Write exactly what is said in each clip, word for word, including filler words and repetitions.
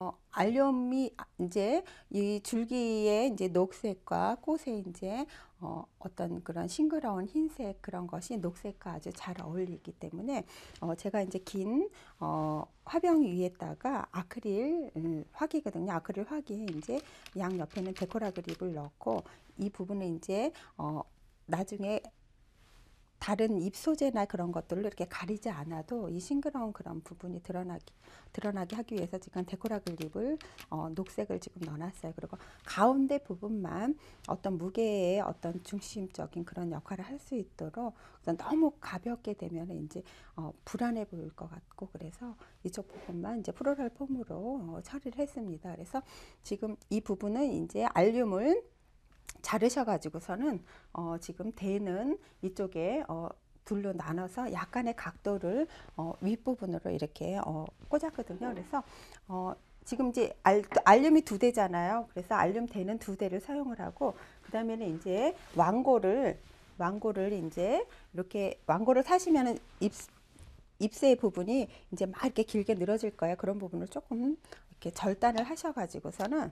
알륨이 이제 이 줄기의 이제 녹색과 꽃의 이제 어, 어떤 그런 싱그러운 흰색 그런 것이 녹색과 아주 잘 어울리기 때문에 어, 제가 이제 긴 어, 화병 위에다가 아크릴 음, 화기거든요. 아크릴 화기에 이제 양 옆에는 데코라 그립을 넣고 이 부분은 이제 어, 나중에 다른 잎 소재나 그런 것들을 이렇게 가리지 않아도 이 싱그러운 그런 부분이 드러나기, 드러나게 하기 위해서 지금 데코라 글립을 어, 녹색을 지금 넣어놨어요. 그리고 가운데 부분만 어떤 무게의 어떤 중심적인 그런 역할을 할 수 있도록 너무 가볍게 되면 이제 어, 불안해 보일 것 같고 그래서 이쪽 부분만 이제 프로랄 폼으로 어, 처리를 했습니다. 그래서 지금 이 부분은 이제 알륨을 자르셔가지고서는 어, 지금 대는 이쪽에 어, 둘로 나눠서 약간의 각도를 어, 윗부분으로 이렇게 어, 꽂았거든요. 그래서 어, 지금 이제 알, 알륨이 두 대잖아요. 그래서 알륨 대는 두 대를 사용을 하고 그 다음에는 이제 왕고를 왕고를 이제 이렇게 왕고를 사시면은 입 잎새 부분이 이제 막 이렇게 길게 늘어질 거예요. 그런 부분을 조금 이렇게 절단을 하셔가지고서는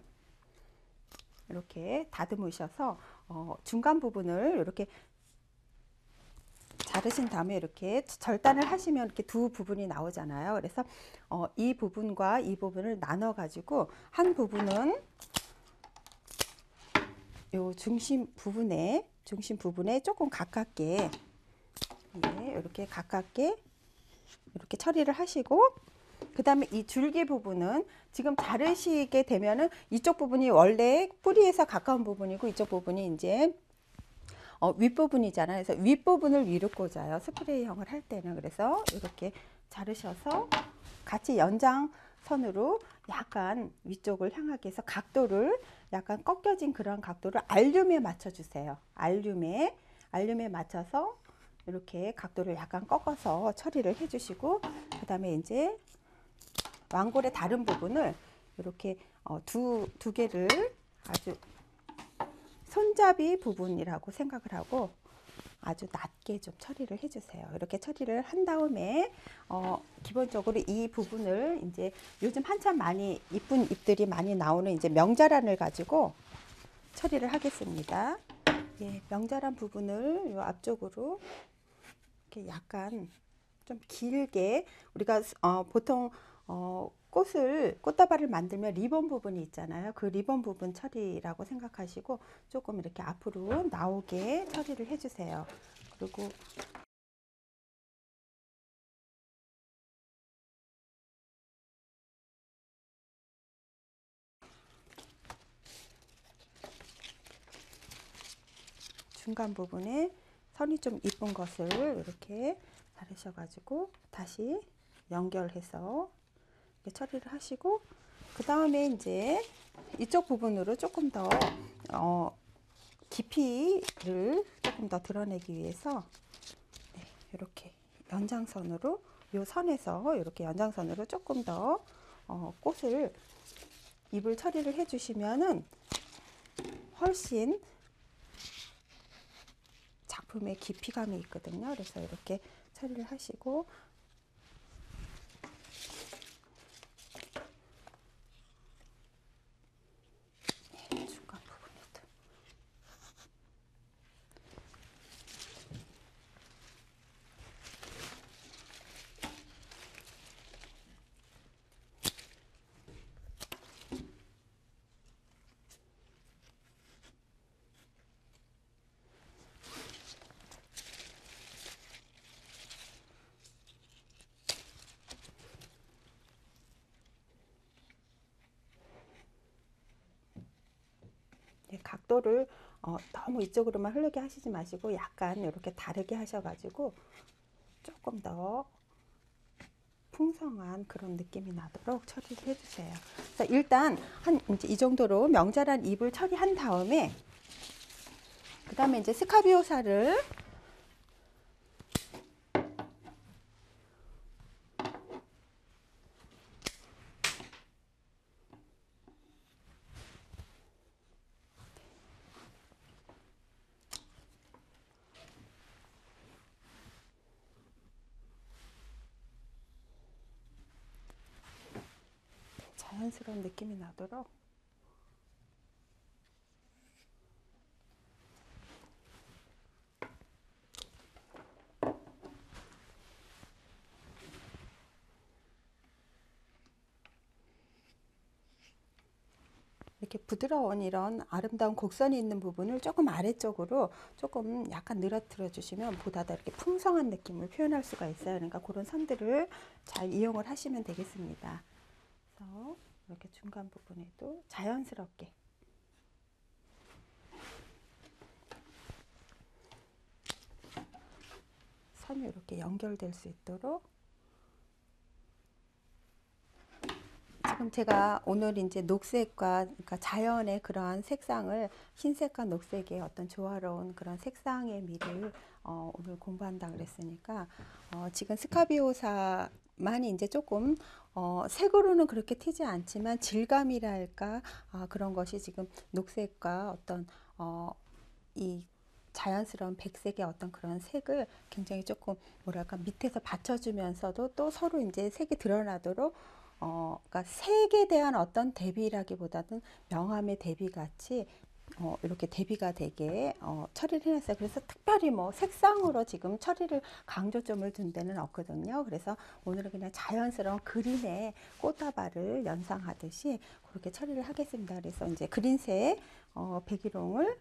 이렇게 다듬으셔서 어, 중간 부분을 이렇게 자르신 다음에 이렇게 절단을 하시면 이렇게 두 부분이 나오잖아요. 그래서 어, 이 부분과 이 부분을 나눠 가지고 한 부분은 요 중심 부분에 중심 부분에 조금 가깝게 예, 이렇게 가깝게 이렇게 처리를 하시고 그 다음에 이 줄기 부분은 지금 자르시게 되면은 이쪽 부분이 원래 뿌리에서 가까운 부분이고 이쪽 부분이 이제 어, 윗부분이잖아요. 그래서 윗부분을 위로 꽂아요. 스프레이형을 할 때는. 그래서 이렇게 자르셔서 같이 연장선으로 약간 위쪽을 향하게 해서 각도를 약간 꺾여진 그런 각도를 알륨에 맞춰주세요. 알륨에, 알륨에 맞춰서 이렇게 각도를 약간 꺾어서 처리를 해주시고, 그 다음에 이제 왕골의 다른 부분을 이렇게 어, 두, 두 개를 아주 손잡이 부분이라고 생각을 하고 아주 낮게 좀 처리를 해주세요. 이렇게 처리를 한 다음에 어, 기본적으로 이 부분을 이제 요즘 한참 많이 이쁜 잎들이 많이 나오는 이제 명자란을 가지고 처리를 하겠습니다. 예, 명자란 부분을 요 앞쪽으로 이렇게 약간 좀 길게 우리가 어, 보통 어, 꽃을 꽃다발을 만들면 리본 부분이 있잖아요. 그 리본 부분 처리라고 생각하시고 조금 이렇게 앞으로 나오게 처리를 해주세요. 그리고 중간 부분에 선이 좀 이쁜 것을 이렇게 자르셔가지고 다시 연결해서 이렇게 처리를 하시고 그 다음에 이제 이쪽 부분으로 조금 더 어, 깊이를 조금 더 드러내기 위해서 네, 이렇게 연장선으로 이 선에서 이렇게 연장선으로 조금 더 어, 꽃을 잎을 처리를 해주시면은 훨씬 작품의 깊이감이 있거든요. 그래서 이렇게 처리를 하시고 중간 부분에도 각도를 어, 너무 이쪽으로만 흐르게 하시지 마시고 약간 이렇게 다르게 하셔가지고 조금 더 풍성한 그런 느낌이 나도록 처리를 해주세요. 그래서 일단 한 이제 이 정도로 명자란 잎을 처리한 다음에 그 다음에 이제 스카비오사를 자연스러운 느낌이 나도록 이렇게 부드러운 이런 아름다운 곡선이 있는 부분을 조금 아래쪽으로 조금 약간 늘어뜨려 주시면 보다 더 이렇게 풍성한 느낌을 표현할 수가 있어요. 그러니까 그런 선들을 잘 이용을 하시면 되겠습니다. 그래서 이렇게 중간 부분에도 자연스럽게 선이 이렇게 연결될 수 있도록, 지금 제가 오늘 이제 녹색과 그러니까 자연의 그러한 색상을 흰색과 녹색의 어떤 조화로운 그런 색상의 미를 어, 오늘 공부한다 그랬으니까 어, 지금 스카비오사만 이제 조금 어, 색으로는 그렇게 튀지 않지만 질감이랄까 아, 그런 것이 지금 녹색과 어떤 어, 이 자연스러운 백색의 어떤 그런 색을 굉장히 조금 뭐랄까 밑에서 받쳐주면서도 또 서로 이제 색이 드러나도록 어, 그러니까 색에 대한 어떤 대비라기보다는 명암의 대비 같이 어, 이렇게 대비가 되게 어, 처리를 해놨어요. 그래서 특별히 뭐 색상으로 지금 처리를 강조점을 둔 데는 없거든요. 그래서 오늘은 그냥 자연스러운 그린의 꽃다발을 연상하듯이 그렇게 처리를 하겠습니다. 그래서 이제 그린색 어, 백일홍을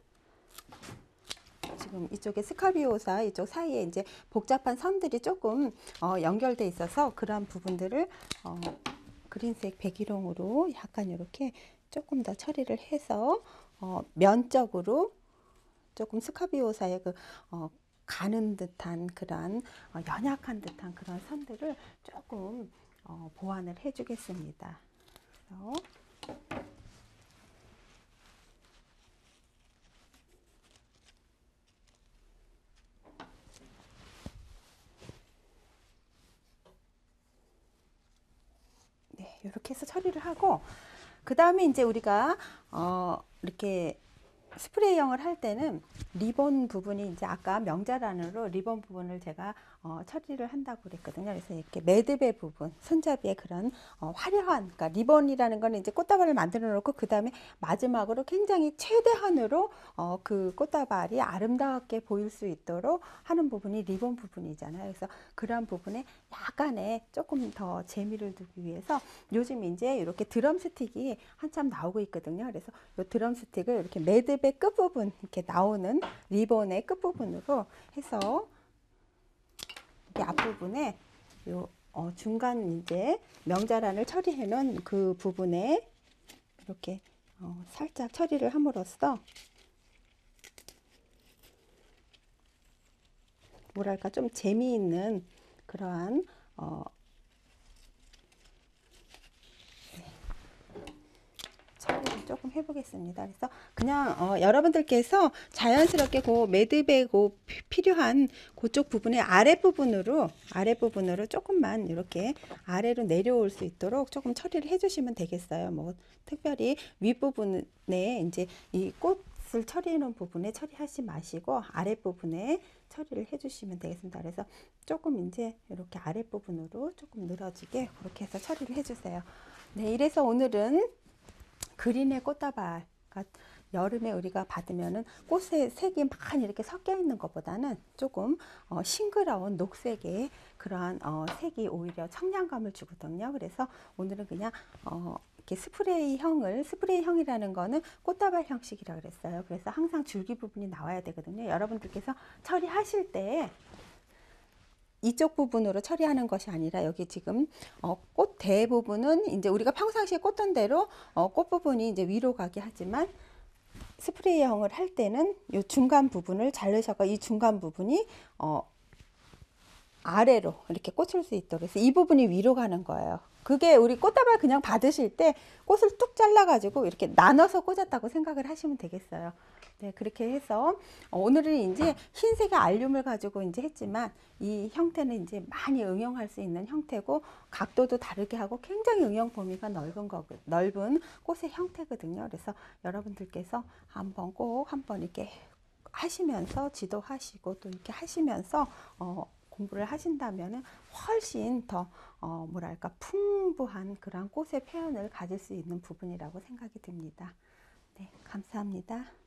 지금 이쪽에 스카비오사 이쪽 사이에 이제 복잡한 선들이 조금 어, 연결돼 있어서 그러한 부분들을 어, 그린색 백일홍으로 약간 이렇게 조금 더 처리를 해서 어, 면적으로 조금 스카비오사의 그 어, 가는 듯한 그런 어, 연약한 듯한 그런 선들을 조금 어, 보완을 해주겠습니다. 그래서 네, 이렇게 해서 처리를 하고 그 다음에 이제 우리가 어, 이렇게 스프레이형을 할 때는 리본 부분이 이제 아까 명자란으로 리본 부분을 제가 어, 처리를 한다고 그랬거든요. 그래서 이렇게 매듭의 부분, 손잡이의 그런 어, 화려한, 그러니까 리본이라는 거는 이제 꽃다발을 만들어 놓고 그 다음에 마지막으로 굉장히 최대한으로 어, 그 꽃다발이 아름답게 보일 수 있도록 하는 부분이 리본 부분이잖아요. 그래서 그러한 부분에 약간의 조금 더 재미를 두기 위해서 요즘 이제 이렇게 드럼 스틱이 한참 나오고 있거든요. 그래서 이 드럼 스틱을 이렇게 매듭의 끝부분, 이렇게 나오는 리본의 끝부분으로 해서 이 앞부분에 요 어, 중간 이제 명자란을 처리해 놓은 그 부분에 이렇게 어, 살짝 처리를 함으로써 뭐랄까 좀 재미있는 그러한 어, 처리를 조금 해보겠습니다. 그래서 그냥 어, 여러분들께서 자연스럽게 그 매듭에 그 필요한 그쪽 부분의 아랫부분으로 아랫부분으로 조금만 이렇게 아래로 내려올 수 있도록 조금 처리를 해주시면 되겠어요. 뭐 특별히 윗부분에 이제 이 꽃을 처리해 놓은 부분에 처리하지 마시고 아랫부분에 처리를 해주시면 되겠습니다. 그래서 조금 이제 이렇게 아랫부분으로 조금 늘어지게 그렇게 해서 처리를 해주세요. 네, 이래서 오늘은 그린의 꽃다발, 그러니까 여름에 우리가 받으면은 꽃의 색이 많이 이렇게 섞여 있는 것보다는 조금 어, 싱그러운 녹색의 그러한 어, 색이 오히려 청량감을 주거든요. 그래서 오늘은 그냥 어, 이렇게 스프레이형을, 스프레이형이라는 거는 꽃다발 형식이라 그랬어요. 그래서 항상 줄기 부분이 나와야 되거든요. 여러분들께서 처리하실 때 이쪽 부분으로 처리하는 것이 아니라 여기 지금 어, 꽃 대부분은 이제 우리가 평상시에 꽂던 대로 어, 꽃 부분이 이제 위로 가게 하지만 스프레이형을 할 때는 이 중간 부분을 자르셔서 이 중간 부분이 어, 아래로 이렇게 꽂힐 수 있도록 해서 이 부분이 위로 가는 거예요. 그게 우리 꽃다발 그냥 받으실 때 꽃을 뚝 잘라 가지고 이렇게 나눠서 꽂았다고 생각을 하시면 되겠어요. 네, 그렇게 해서 오늘은 이제 흰색의 알륨을 가지고 이제 했지만 이 형태는 이제 많이 응용할 수 있는 형태고 각도도 다르게 하고 굉장히 응용 범위가 넓은 거 넓은 꽃의 형태거든요. 그래서 여러분들께서 한번 꼭 한번 이렇게 하시면서 지도하시고 또 이렇게 하시면서 어 공부를 하신다면 훨씬 더 어, 뭐랄까 풍부한 그런 꽃의 표현을 가질 수 있는 부분이라고 생각이 듭니다. 네, 감사합니다.